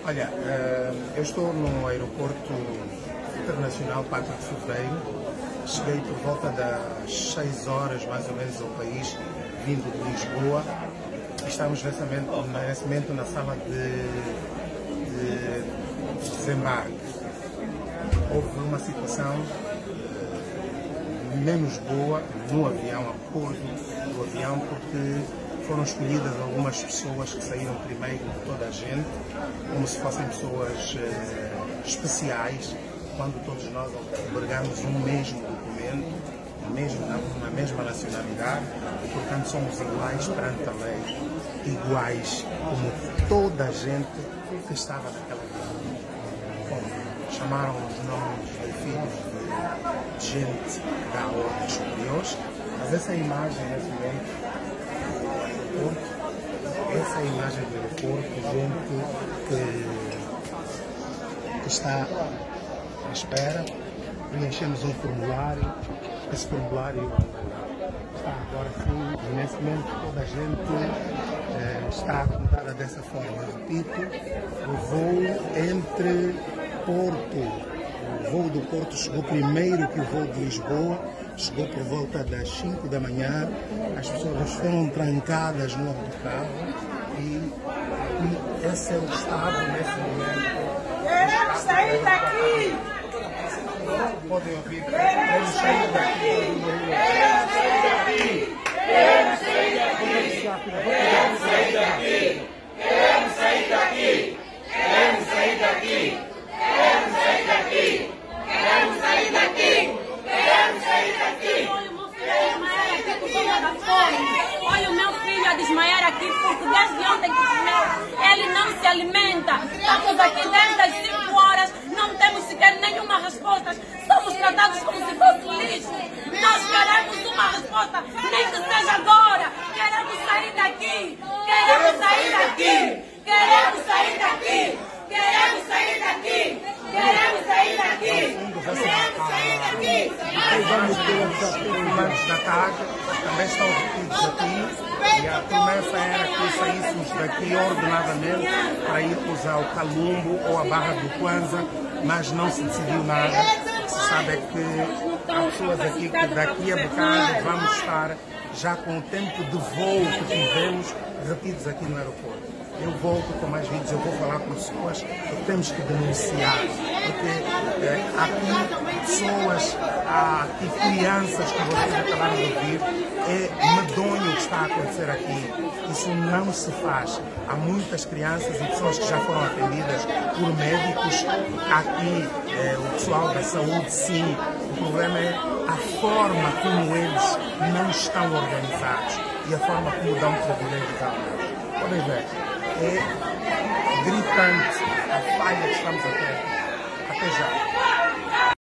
Olha, eu estou no aeroporto internacional 4 de Fevereiro. Cheguei por volta das 6 horas mais ou menos ao país, vindo de Lisboa. Estamos nesse momento na sala de desembarque. Houve uma situação menos boa no avião, a bordo do avião, porque foram escolhidas algumas pessoas que saíram primeiro de toda a gente, como se fossem pessoas especiais, quando todos nós albergamos um mesmo documento, uma mesma nacionalidade, e portanto somos iguais perante a lei, iguais como toda a gente que estava naquela avião. Bom, chamaram os nomes de filhos de gente da ordem superiores, mas essa imagem nesse momento, essa é a imagem do aeroporto, gente que está à espera. Preenchemos um formulário, esse formulário está agora sim, nesse momento toda a gente está acomodada dessa forma. Repito, o voo entre Porto, o voo do Porto chegou primeiro que o voo de Lisboa, chegou por volta das 5 da manhã, as pessoas foram trancadas no autocarro e esse é o estado nesse momento. Queremos sair daqui! Podem ouvir, queremos sair daqui! Queremos sair daqui! Queremos sair daqui! Queremos sair daqui! Queremos sair daqui! Queremos sair daqui! Queremos sair daqui! Queremos sair daqui! Queremos sair daqui! Olha o meu filho a desmaiar aqui porque desde ontem que comeu, ele não se alimenta. Estamos aqui desde as 5 horas, não temos sequer nenhuma resposta. Somos tratados como se fosse lixo. Nós queremos uma resposta, nem que seja agora. Queremos sair daqui. Queremos sair daqui. Queremos sair daqui. Queremos sair daqui. Queremos sair daqui. Queremos sair daqui. Os comandos da TAG também estão retidos aqui e a promessa era que saíssemos daqui ordenadamente para irmos ao Calumbo ou à Barra do Kwanza, mas não se decidiu nada. O que se sabe é que há pessoas aqui que daqui a bocado vamos estar já com o tempo de voo que tivemos retidos aqui no aeroporto. Eu volto com mais vídeos, eu vou falar com pessoas, porque temos que denunciar, porque há aqui pessoas, há aqui crianças que vocês acabaram de ouvir, é medonho o que está a acontecer aqui, isso não se faz. Há muitas crianças e pessoas que já foram atendidas por médicos, aqui o pessoal da saúde sim, o problema é a forma como eles não estão organizados e a forma como dão privilégios a alguns. Podem ver. É gritante a falha que estamos a ter. Até já.